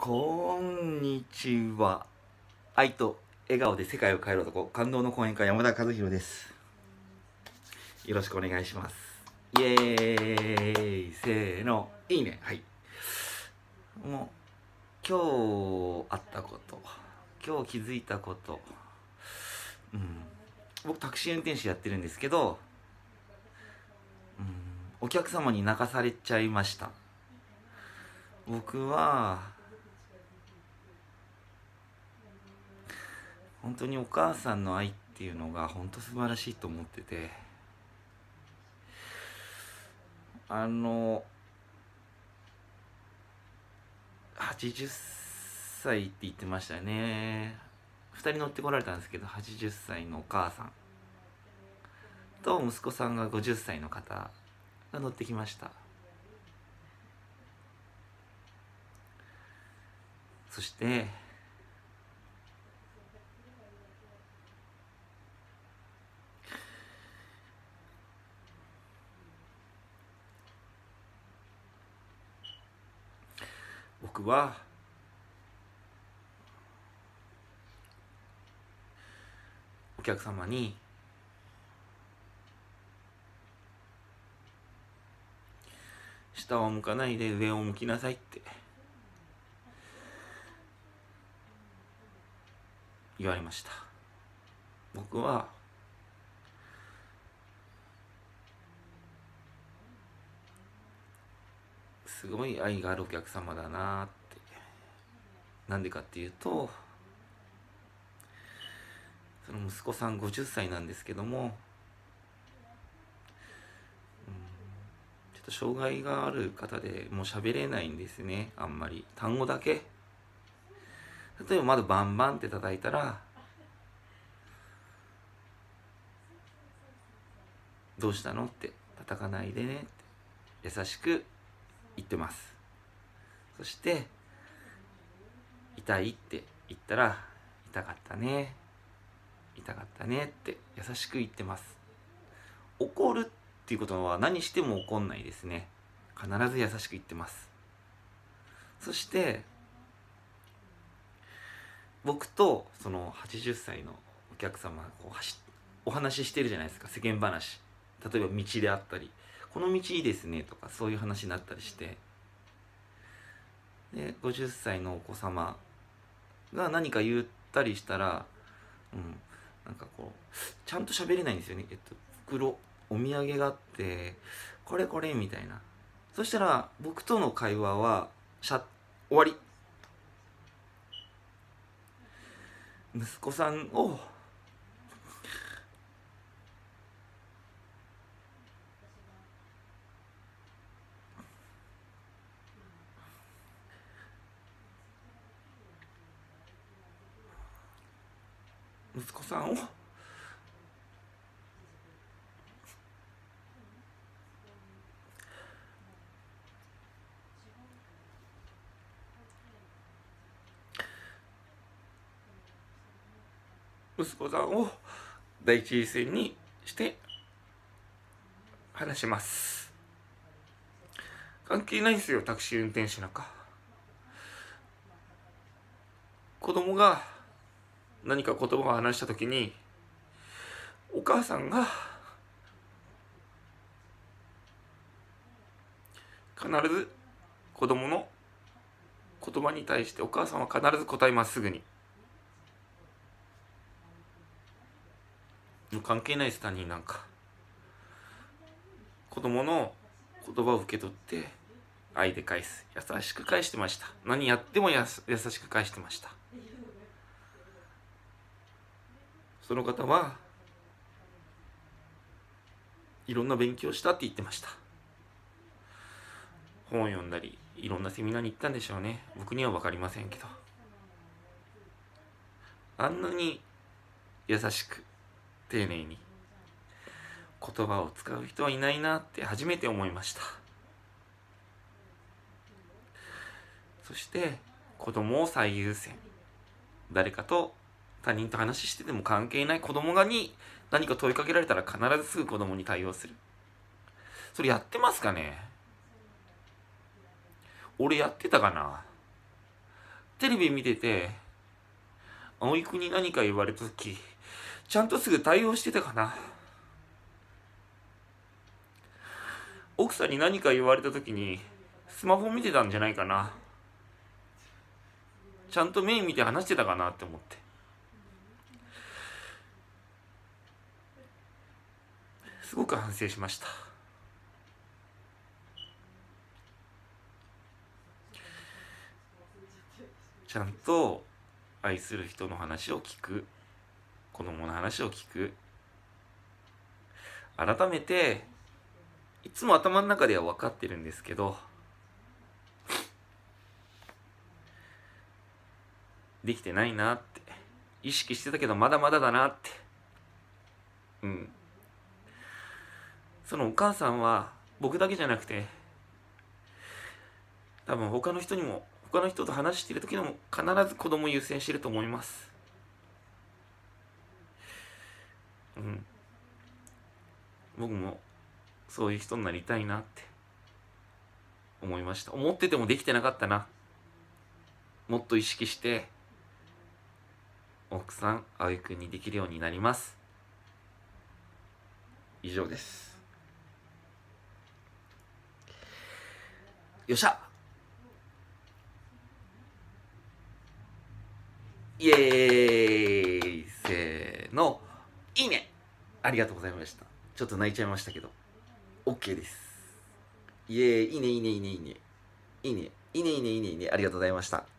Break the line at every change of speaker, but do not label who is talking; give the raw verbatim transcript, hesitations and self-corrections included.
こんにちは。愛と笑顔で世界を変える男、感動の講演家山田和弘です。よろしくお願いします。イエーイ、せーの、いいね。はい。もう今日あったこと、今日気づいたこと、うん、僕タクシー運転手やってるんですけど、うん、お客様に泣かされちゃいました。僕は本当にお母さんの愛っていうのが本当素晴らしいと思ってて、あのはちじゅっさいって言ってましたよね。ふたり乗ってこられたんですけど、はちじゅっさいのお母さんと息子さんがごじゅっさいの方が乗ってきました。そして僕はお客様に下を向かないで上を向きなさいって言われました。僕はすごい愛があるお客様だなって。なんでかっていうと、その息子さんごじゅっさいなんですけども、うん、ちょっと障害がある方でもう喋れないんですね。あんまり単語だけ。例えばまだバンバンって叩いたら、どうしたのって叩かないでねって優しく言ってます。そして痛いって言ったら、痛かったね痛かったねって優しく言ってます。怒るっていうことは何しても怒んないですね。必ず優しく言ってます。そして僕とそのはちじゅっさいのお客様がこうお話ししてるじゃないですか。世間話、例えば道であったり、この道いいですねとか、そういう話になったりして、でごじゅっさいのお子様が何か言ったりしたら、うん、なんかこうちゃんと喋れないんですよね。えっと袋お土産があって、これこれみたいな。そしたら僕との会話はシャッ終わり。息子さんを息子さんを息子さんを第一優先にして話します。関係ないんですよ、タクシー運転手なんか。子供が何か言葉を話したときに、お母さんが必ず子供の言葉に対してお母さんは必ず答えます。すぐに。関係ないです、他人なんか。子供の言葉を受け取って愛で返す。優しく返してました。何やってもやす優しく返してました。その方はいろんな勉強したって言ってました。本を読んだりいろんなセミナーに行ったんでしょうね。僕には分かりませんけど、あんなに優しく丁寧に言葉を使う人はいないなって初めて思いました。そして子供を最優先。誰かと他人と話してても関係ない子供がに何か問いかけられたら必ずすぐ子供に対応する。それやってますかね。俺やってたかな。 テレビ見てて葵君に何か言われた時ちゃんとすぐ対応してたかな。奥さんに何か言われた時にスマホ見てたんじゃないかな。ちゃんと目見て話してたかなって思って、すごく反省しました。ちゃんと愛する人の話を聞く、子供の話を聞く。改めていつも頭の中では分かってるんですけど、できてないなって、意識してたけどまだまだだなって。うんそのお母さんは僕だけじゃなくて、多分他の人にも、他の人と話している時にも必ず子供を優先してると思います。うん僕もそういう人になりたいなって思いました。思っててもできてなかったな。もっと意識して奥さん葵くんにできるようになります。以上です。よっしゃ、イエーイ、せーの、いいね。ありがとうございました。ちょっと泣いちゃいましたけど OK です。イエーイ、いいねいいねいいねいいねいいねいいねいいねいいねいいね、ありがとうございました。